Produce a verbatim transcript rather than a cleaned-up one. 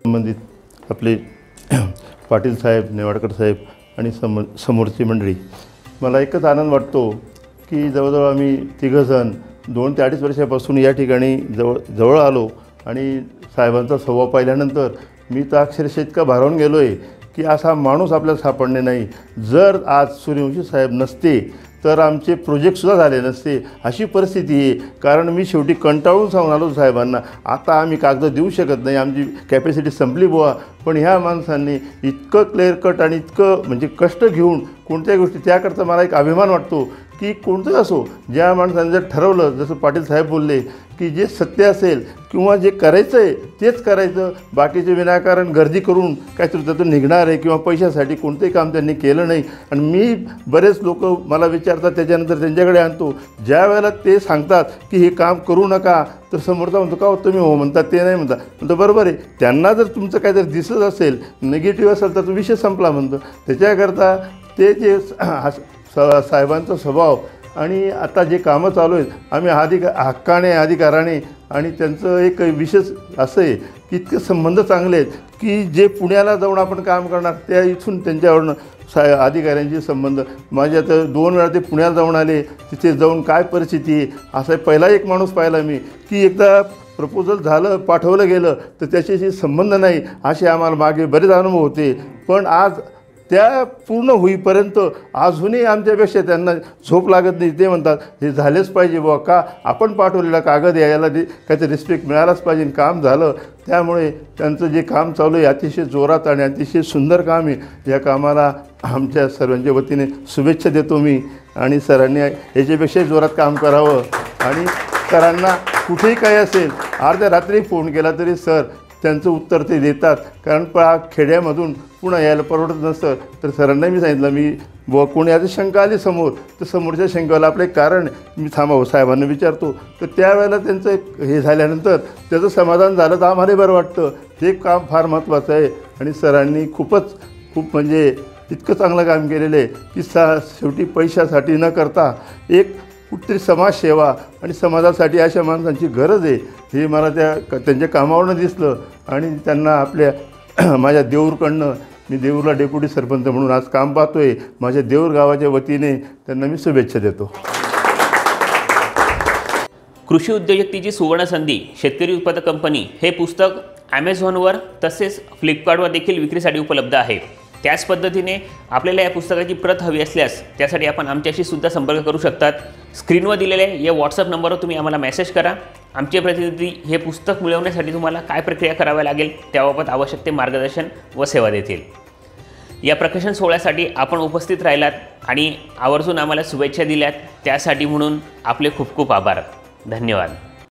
संबंधित आपले पाटील साहेब, नेवाडकर साहेब आणि सम समोरची मंडळी, मला एकच आनंद वाटतो की जवळजवळ आम्ही तिघंजण दोन ते अडीच वर्षापासून या ठिकाणी जवळ जवळ आलो आणि साहेबांचा स्वभाव पाहिल्यानंतर मी तर अक्षरशः इतका भारावून गेलो आहे की असा माणूस आपल्याला सापडणे नाही. जर आज सूर्यवंशी साहेब नसते तर आमचे प्रोजेक्टसुद्धा झाले नसते, अशी परिस्थिती आहे. कारण मी शेवटी कंटाळून सांगून आलो साहेबांना, आता आम्ही कागद देऊ शकत नाही, आमची कॅपॅसिटी संपली बुवा. पण ह्या माणसांनी इतकं क्लिअर कट आणि इतकं म्हणजे कष्ट घेऊन कोणत्याही गोष्टी, त्याकरता मला एक अभिमान वाटतो की कोणतंही असो, ज्या माणसाने जर ठरवलं, जसं पाटील साहेब बोलले की जे सत्य असेल किंवा जे करायचं आहे तेच करायचं, बाकीचे विनाकारण गर्दी करून काहीतरी त्यातून निघणार आहे किंवा पैशासाठी कोणतेही काम त्यांनी केलं नाही. आणि मी बरेच लोक मला विचारतात, त्याच्यानंतर त्यांच्याकडे आणतो, ज्या वेळेला ते सांगतात की हे काम करू नका तर समोरचा म्हणतो का तुम्ही हो म्हणतात, ते नाही म्हणतात. म्हणतो बरोबर आहे, त्यांना जर तुमचं काहीतरी दिसत असेल, निगेटिव्ह असेल तर तो विषय संपला म्हणतो. त्याच्याकरता ते जे साहेबांचा स्वभाव आणि आता जे कामं चालू आहेत, आम्ही अधिका हक्काने अधिकाराने, आणि त्यांचं एक विशेष असं आहे की इतके संबंध चांगले आहेत की जे पुण्याला जाऊन आपण काम करणार त्या इथून त्यांच्यावरून सा अधिकाऱ्यांचे संबंध. माझ्या तर दोन वेळा ते पुण्याला जाऊन आले, तिथे जाऊन काय परिस्थिती आहे असा पहिला एक माणूस पाहिला मी की एकदा प्रपोजल झालं, पाठवलं गेलं तर त्याच्याशी संबंध नाही, असे आम्हाला मागे बरेच अनुभव होते. पण आज त्या पूर्ण होईपर्यंत अजूनही आमच्यापेक्षा त्यांना झोप लागत नाही. ते म्हणतात हे झालेच पाहिजे बुवा, का आपण पाठवलेला कागद यायला दे, काहीतरी रिस्पेक्ट मिळालाच पाहिजे. काम झालं, त्यामुळे त्यांचं जे काम चालू आहे अतिशय जोरात आणि अतिशय सुंदर काम आहे. या कामाला आमच्या सर्वांच्या वतीने शुभेच्छा देतो मी, आणि सरांनी याच्यापेक्षाही जोरात काम करावं. आणि सरांना कुठेही काही असेल, अर्ध्या रात्री फोन केला तरी सर त्यांचं उत्तर ते देतात. कारण पा खेड्यामधून पुन्हा यायला परवडत नसतं तर सरांना मी सांगितलं, मी व कोणी आता शंका आली समोर तर समोरच्या शंकाला आपलं एक कारण मी थांबावं साहेबांना विचारतो. तर त्यावेळेला त्यांचं एक हे झाल्यानंतर त्याचं समाधान झालं तर आम्हाला बरं वाटतं. हे काम फार महत्त्वाचं आहे आणि सरांनी खूपच खूप म्हणजे इतकं चांगलं काम केलेलं आहे की सा शेवटी पैशासाठी न करता एक कुठतरी समाजसेवा आणि समाजासाठी अशा माणसांची गरज आहे हे मला त्या त्यांच्या कामावरनं दिसलं. आणि त्यांना आपल्या माझ्या देऊरकडनं, मी देऊरला डेप्युटी सरपंच म्हणून आज काम पाहतो आहे, माझ्या देऊर गावाच्या वतीने त्यांना मी शुभेच्छा देतो. कृषी उद्योजकतेची सुवर्ण संधी शेतकरी उत्पादक कंपनी हे पुस्तक ॲमेझॉनवर तसेच फ्लिपकार्टवर देखील विक्रीसाठी उपलब्ध आहे. त्याच पद्धतीने आपल्याला या पुस्तकाची प्रत हवी असल्यास त्यासाठी आपण आमच्याशी सुद्धा संपर्क करू शकतात. स्क्रीनवर दिलेल्या या व्हॉट्सअप नंबरवर तुम्ही आम्हाला मेसेज करा. आमचे प्रतिनिधी हे पुस्तक मिळवण्यासाठी तुम्हाला काय प्रक्रिया करावी लागेल त्याबाबत आवश्यक ते मार्गदर्शन व सेवा देतील. या प्रकाशन सोहळ्यासाठी आपण उपस्थित राहिलात आणि आवर्जून आम्हाला शुभेच्छा दिल्यात, त्यासाठी म्हणून आपले खूप खूप आभार. धन्यवाद.